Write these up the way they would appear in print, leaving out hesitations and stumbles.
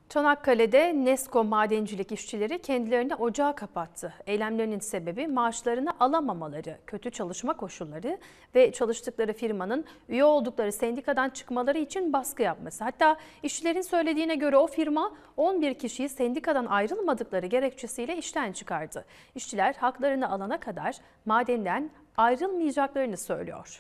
Çanakkale'de Nesko madencilik işçileri kendilerini ocağa kapattı. Eylemlerinin sebebi maaşlarını alamamaları, kötü çalışma koşulları ve çalıştıkları firmanın üye oldukları sendikadan çıkmaları için baskı yapması. Hatta işçilerin söylediğine göre o firma 11 kişiyi sendikadan ayrılmadıkları gerekçesiyle işten çıkardı. İşçiler haklarını alana kadar madenden ayrılmayacaklarını söylüyor.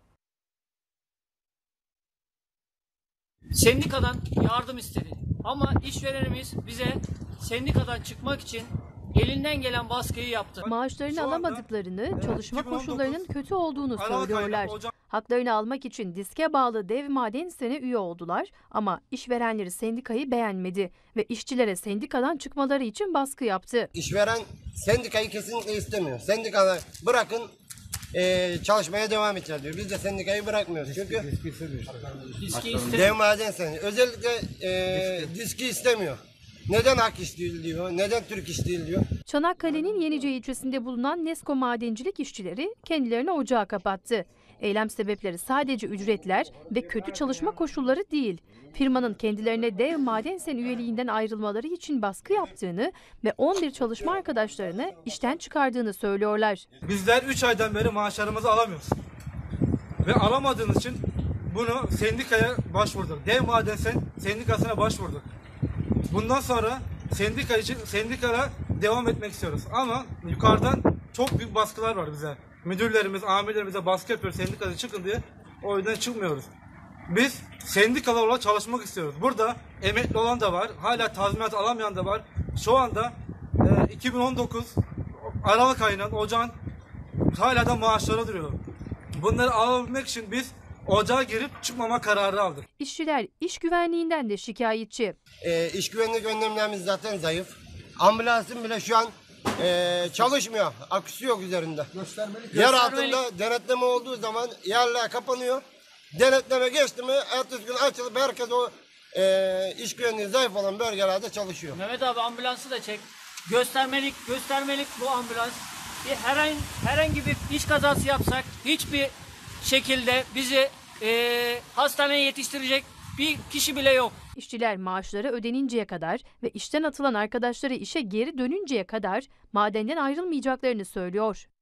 Sendikadan yardım istedi. Ama işverenimiz bize sendikadan çıkmak için elinden gelen baskıyı yaptı. Maaşlarını alamadıklarını, çalışma koşullarının kötü olduğunu söylüyorlar. Haklarını almak için diske bağlı Dev Madensen'e üye oldular ama işverenleri sendikayı beğenmedi ve işçilere sendikadan çıkmaları için baskı yaptı. İşveren sendikayı kesinlikle istemiyor. Sendikalar bırakın çalışmaya devam edeceğiz diyor. Biz de sendikayı bırakmıyoruz. Çünkü Dev Madensen özellikle diski istemiyor. Neden hak iş değil diyor, neden Türk iş değil diyor. Çanakkale'nin Yenice ilçesinde bulunan Nesko madencilik işçileri kendilerini ocağa kapattı. Eylem sebepleri sadece ücretler ve kötü çalışma koşulları değil. Firmanın kendilerine Dev Madensen üyeliğinden ayrılmaları için baskı yaptığını ve 11 çalışma arkadaşlarını işten çıkardığını söylüyorlar. Bizler 3 aydan beri maaşlarımızı alamıyoruz. Ve alamadığımız için bunu sendikaya başvurduk. Dev Madensen sendikasına başvurduk. Bundan sonra sendikaya devam etmek istiyoruz. Ama yukarıdan çok büyük baskılar var bize. Müdürlerimiz, amirlerimize baskı yapıyor sendikada çıkın diye. O yüzden çıkmıyoruz. Biz sendikalı olarak çalışmak istiyoruz. Burada emekli olan da var. Hala tazminat alamayan da var. Şu anda 2019 Aralık ayının ocağın hala da maaşları duruyor. Bunları alabilmek için biz ocağa girip çıkmama kararı aldık. İşçiler iş güvenliğinden de şikayetçi. İş güvenlik önlemlerimiz zaten zayıf. Ambulansın bile şu an çalışmıyor. Aküsü yok üzerinde. Yer altında denetleme olduğu zaman yerler kapanıyor. Denetleme geçti mi ertesi gün açılıp herkes o iş güvenliği zayıf olan bölgelerde çalışıyor. Mehmet abi ambulansı da çek. Göstermelik bu ambulans. Herhangi bir iş kazası yapsak hiçbir şekilde bizi hastaneye yetiştirecek bir kişi bile yok. İşçiler maaşları ödeninceye kadar ve işten atılan arkadaşları işe geri dönünceye kadar madenden ayrılmayacaklarını söylüyor.